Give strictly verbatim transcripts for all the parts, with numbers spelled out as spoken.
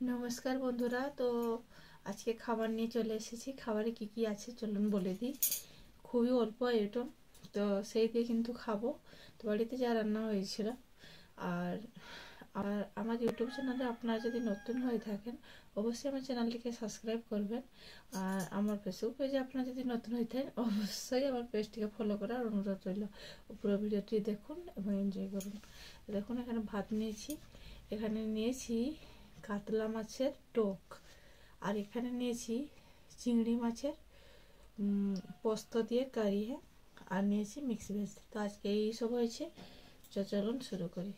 নমস্কার বন্ধুরা। তো আজকে খাবার নিয়ে চলে এসেছি। খাবারে কি কি আছে চলুন বলে দিই। খুবই অল্প আইটেম, তো সেই দিয়ে কিন্তু খাবো। তো বাড়িতে যা রান্না হয়েছিল। আর আর আমার ইউটিউব চ্যানেলে আপনারা যদি নতুন হয়ে থাকেন অবশ্যই আমার চ্যানেলটিকে সাবস্ক্রাইব করবেন। আর আমার ফেসবুক পেজে আপনারা যদি নতুন হয়ে থাকেন অবশ্যই আমার পেজটিকে ফলো করার অনুরোধ রইল। পুরো ভিডিওটি দেখুন এবং এনজয় করুন। দেখুন এখানে ভাত নিয়েছি, এখানে নিয়েছি কাতলা মাছের টক, আর এখানে নিয়েছি চিংড়ি মাছের পোস্ত দিয়ে কারি, হ্যাঁ, আর নিয়েছি মিক্স ভেজ। তো আজকে এই সব হয়েছে। চলুন শুরু করি।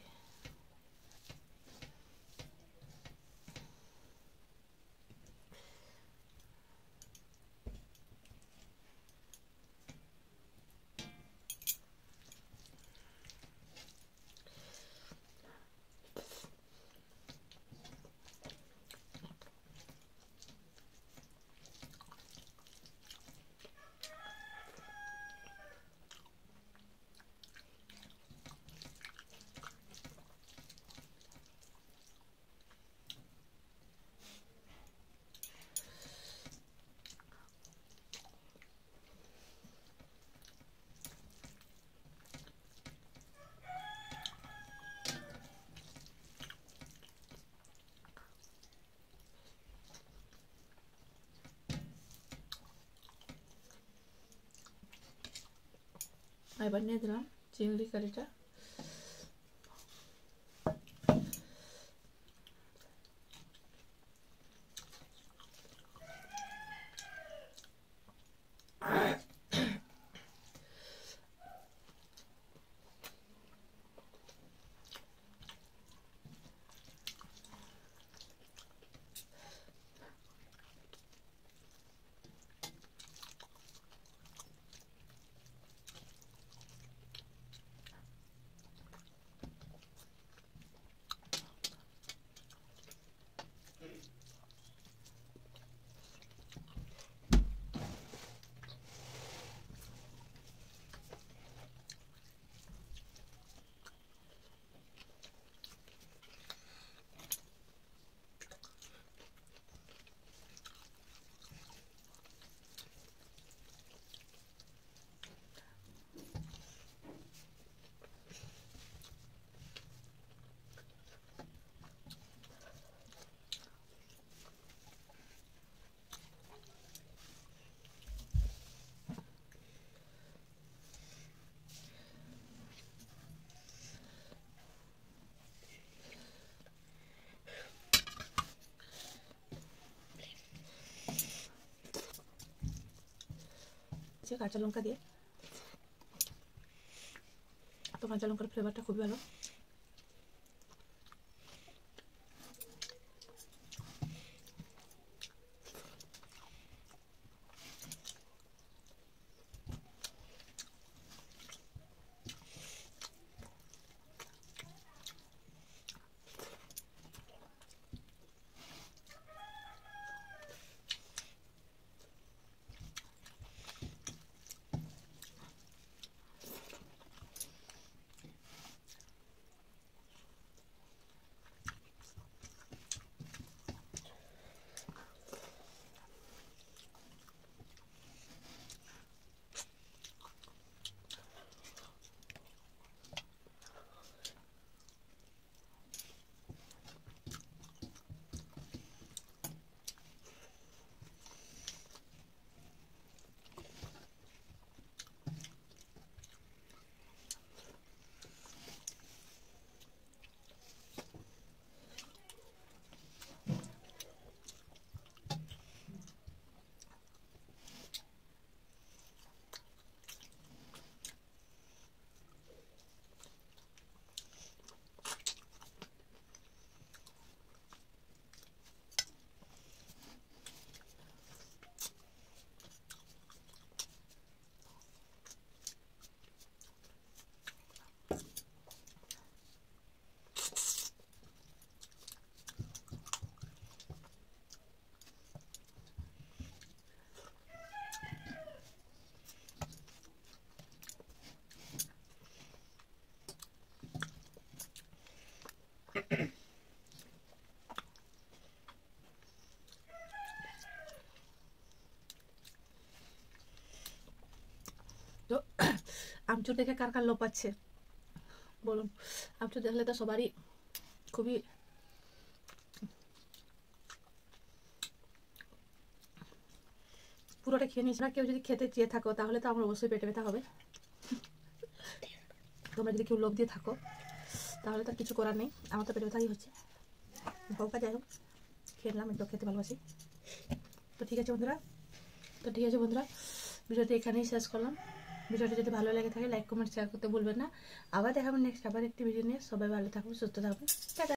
এবার নিয়ে দিলাম চিংড়ি কারিটা। কাঁচা লঙ্কা দিয়ে, তো কাঁচা লঙ্কার ফ্লেভারটা খুবই ভালো। আমচুর দেখে কার কার লোভ পাচ্ছে বলুন? আমচুর দেখলে তো সবারই খুবই পুরোটা খেয়ে নিয়েছি। কেউ যদি খেতে চেয়ে থাকো তাহলে তো আমার অবশ্যই পেটে ব্যথা হবে। তোমরা যদি কেউ লোভ দিয়ে থাকো তাহলে তো কিছু করার নেই, আমার তো পেটে ব্যথাই হচ্ছে। হোক যাই হোক, খেলাম, একটু খেতে ভালোবাসি। তো ঠিক আছে বন্ধুরা, তো ঠিক আছে বন্ধুরা ভিডিওটি এখানেই শেষ করলাম। ভিডিওটি যদি ভালো লাগে থাকে লাইক কমেন্ট শেয়ার করতে ভুলবেন না। আবার দেখাবেন নেক্সট আবার একটি ভিডিও নিয়ে। সবাই ভালো থাকুন, সুস্থ থাকুন, টাটা।